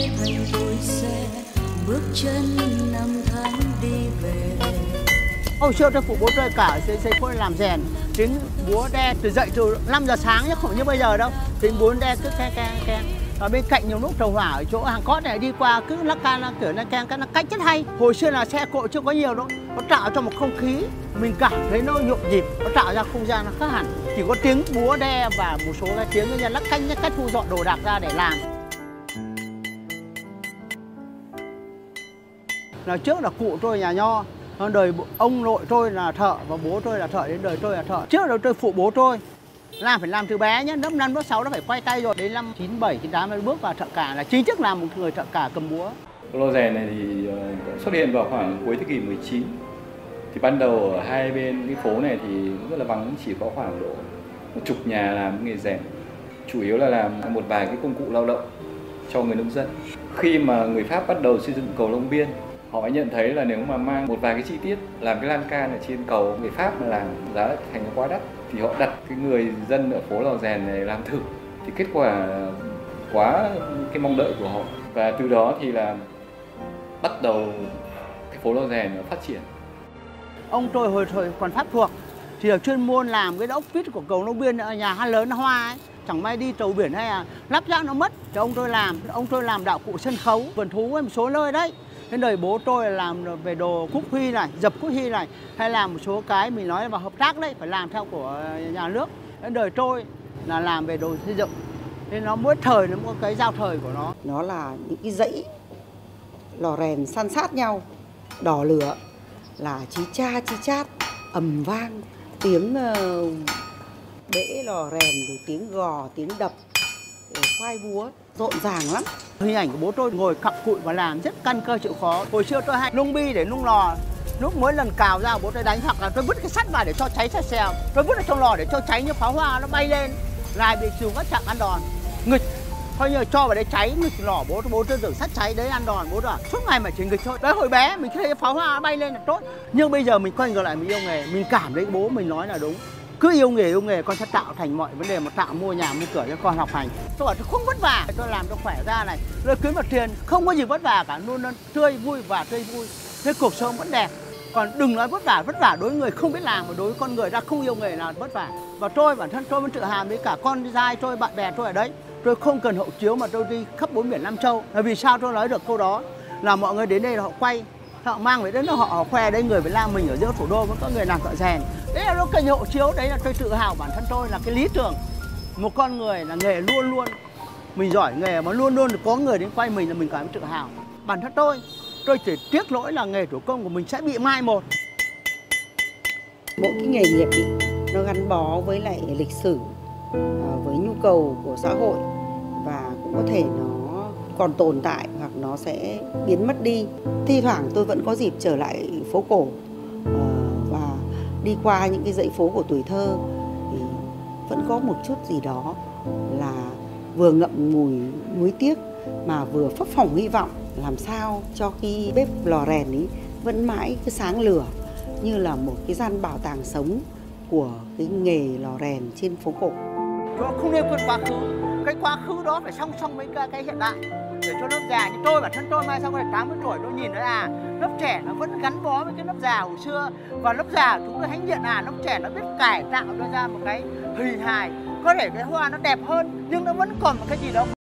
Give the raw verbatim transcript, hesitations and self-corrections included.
thành tôi sẽ bước chân năm tháng đi về. Hồi xưa tôi phụ bố tôi cả xây xây khối làm rèn, tiếng búa đe từ dậy từ năm giờ sáng chứ không như bây giờ đâu. Tiếng búa đe cứ ke ke ke. Ở bên cạnh nhiều lúc tàu hỏa ở chỗ hàng cót này đi qua cứ lắc ca nó kiểu nó keng cái nó cách rất hay. Hồi xưa là xe cộ chưa có nhiều đâu, nó tạo cho một không khí mình cảm thấy nó nhộn nhịp, nó tạo ra không gian nó khác hẳn. Chỉ có tiếng búa đe và một số cái tiếng nhân lắc canh cách thu dọn đồ đạc ra để làm. Là trước là cụ tôi nhà nho, đời ông nội tôi là thợ và bố tôi là thợ, đến đời tôi là thợ. Trước đó tôi phụ bố tôi làm phải làm từ bé nhé, lớp năm lớp sáu nó phải quay tay rồi, đến năm chín bảy chín tám mới bước vào thợ cả, là chính thức làm một người thợ cả cầm búa. Lò rèn này thì xuất hiện vào khoảng cuối thế kỷ mười chín. Thì ban đầu ở hai bên cái phố này thì rất là vắng, chỉ có khoảng độ một chục nhà làm nghề rèn, chủ yếu là làm một vài cái công cụ lao động cho người nông dân. Khi mà người Pháp bắt đầu xây dựng cầu Long Biên, họ nhận thấy là nếu mà mang một vài cái chi tiết làm cái lan can ở trên cầu, người Pháp mà làm giá thành nó quá đắt, thì họ đặt cái người dân ở phố lò rèn này làm thử, thì kết quả quá cái mong đợi của họ, và từ đó thì là bắt đầu cái phố lò rèn nó phát triển. Ông tôi hồi thời còn Pháp thuộc thì là chuyên môn làm cái ốc vít của cầu Long Biên ở nhà hát lớn Hoa ấy. Chẳng may đi tàu biển hay là lắp ráp nó mất thì ông tôi làm. Ông tôi làm đạo cụ sân khấu, vườn thú với một số nơi đấy. Đến đời bố tôi là làm về đồ quốc huy này, dập quốc huy này, hay làm một số cái mình nói vào hợp tác đấy, phải làm theo của nhà nước. Đến đời tôi là làm về đồ xây dựng. Nên nó mỗi thời nó có cái giao thời của nó. Nó là những cái dãy lò rèn san sát nhau, đỏ lửa, là chí cha chí chát, ầm vang, tiếng bể lò rèn, rồi tiếng gò, tiếng đập, khoai búa, rộn ràng lắm. Hình ảnh của bố tôi ngồi cặm cụi và làm rất căn cơ chịu khó. Hồi xưa tôi hay nung bi để nung lò, lúc mỗi lần cào ra bố tôi đánh, hoặc là tôi vứt cái sắt vào để cho cháy xe xèo, tôi vứt ở trong lò để cho cháy như pháo hoa nó bay lên, lại bị dùng các chạm ăn đòn, nghịch, coi như cho vào đấy cháy nghịch lò, bố bố tôi tưởng sắt cháy đấy ăn đòn, bố tôi suốt ngày mà chỉ nghịch thôi. Đấy hồi bé mình thấy pháo hoa nó bay lên là tốt, nhưng bây giờ mình quay ngược lại mình yêu nghề, mình cảm thấy bố mình nói là đúng. Cứ yêu nghề yêu nghề con sẽ tạo thành mọi vấn đề, mà tạo mua nhà mua cửa cho con học hành. Tôi bảo tôi không vất vả, tôi làm cho khỏe ra này, rồi kiếm được tiền, không có gì vất vả cả, luôn luôn tươi vui và tươi vui, thế cuộc sống vẫn đẹp. Còn đừng nói vất vả, vất vả đối với người không biết làm, mà đối với con người ra không yêu nghề là vất vả. Và tôi bản thân tôi vẫn tự hào với cả con trai tôi, bạn bè tôi ở đấy, tôi không cần hộ chiếu mà tôi đi khắp bốn biển năm châu. Là vì sao tôi nói được câu đó? Là mọi người đến đây là họ quay, họ mang về đến đó họ, họ khoe đây người Việt Nam mình ở giữa thủ đô vẫn có người làm thợ rèn. Đấy là nó cần hộ chiếu, đấy là tôi tự hào bản thân tôi, là cái lý tưởng một con người là nghề luôn luôn mình giỏi nghề mà luôn luôn có người đến quay mình là mình cảm thấy tự hào. Bản thân tôi, tôi chỉ tiếc lỗi là nghề thủ công của mình sẽ bị mai một. Mỗi cái nghề nghiệp ý, nó gắn bó với lại lịch sử, với nhu cầu của xã hội, và cũng có thể nó còn tồn tại hoặc nó sẽ biến mất đi. Thi thoảng tôi vẫn có dịp trở lại phố cổ và đi qua những cái dãy phố của tuổi thơ, thì vẫn có một chút gì đó là vừa ngậm ngùi nuối tiếc mà vừa phấp phỏng hy vọng làm sao cho cái bếp lò rèn ấy vẫn mãi cứ sáng lửa như là một cái gian bảo tàng sống của cái nghề lò rèn trên phố cổ. Nó không nên quên quá khứ, cái quá khứ đó phải song song với cái hiện đại, để cho lớp già như tôi, bản thân tôi mai sau này tám mươi tuổi tôi nhìn thấy à, lớp trẻ nó vẫn gắn bó với cái lớp già hồi xưa, và lớp già chúng tôi hãnh diện à, lớp trẻ nó biết cải tạo ra một cái hình hài, có thể cái hoa nó đẹp hơn nhưng nó vẫn còn một cái gì đó